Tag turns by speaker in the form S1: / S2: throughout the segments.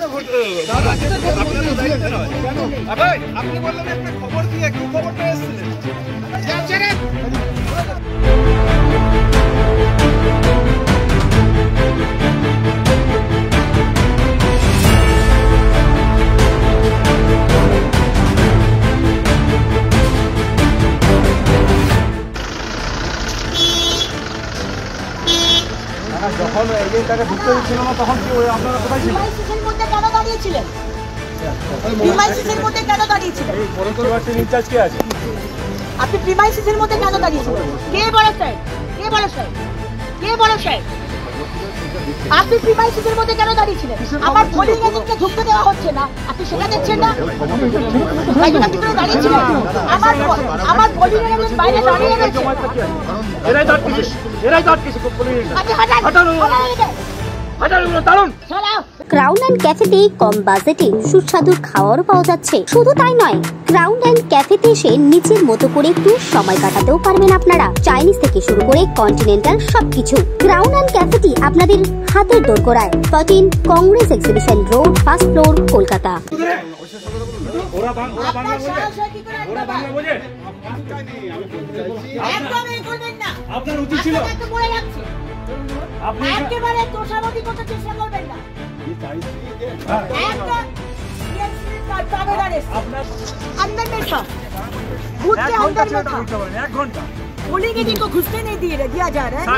S1: আপনি বললেন একটা খবর দিয়ে কি খবরটা এসেছিলেন? যখন এই টাকা ঢুকতে দিচ্ছিল না তখন কি আপনারা কোথায় ছিলেন?
S2: প্রিমাইসিসের মধ্যে কেন দাঁড়িয়েছিলেন? প্রিমাইসিসের মধ্যে কেন দাঁড়িয়েছিলেন?
S1: এই পরবর্তী ইনচার্জ কে আছে?
S2: আপনি প্রিমাইসিসের মধ্যে কেন দাঁড়িয়েছিলেন? কে বড় সাহেব? কে বড় সাহেব? কে বড় সাহেব? আপনি প্রিমাইসিসের মধ্যে কেন দাঁড়িয়েছিলেন? আমার পোলিং এজেন্টকে ঢুকতে দেওয়া হচ্ছে না, আপনি সেটা দেখছেন না? একজন ভিতরে দাঁড়িয়েছিলেন, আমার পোলিং এজেন্ট বাইরে দাঁড়িয়ে রয়েছে।
S1: এরাই দাঁড় কিছু পোলিং এজেন্ট।
S2: আপনি হাঁটান।
S3: ক্রাউন অ্যান্ড ক্যাফেতে কম বাজেটে সুস্বাদু খাওয়ারও পাওয়া যাচ্ছে। শুধু তাই নয়, ক্রাউন অ্যান্ড ক্যাফেতে এসে নিজের মতো করে একটু সময় কাটাতেও পারবেন আপনারা। চাইনিজ থেকে শুরু করে কন্টিনেন্টাল সবকিছু। ক্রাউন অ্যান্ড ক্যাফেটি আপনাদের হাতের দোরগোড়ায়। 13 congress exhibition road, first floor, Kolkata.
S1: আপনার উচিত ছিল
S2: একেবারে তোষামতি করতে চেষ্টা করবেন না। अंदर में था, बूथ के अंदर में था।
S1: 1 घंटा
S2: पुलिस के जिनको घुसने नहीं दिया जा रहा है।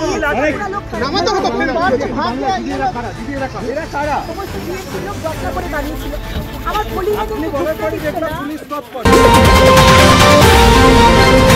S2: लोग दरकार করে দাঁড়িয়েছিল। আমার পুলিশ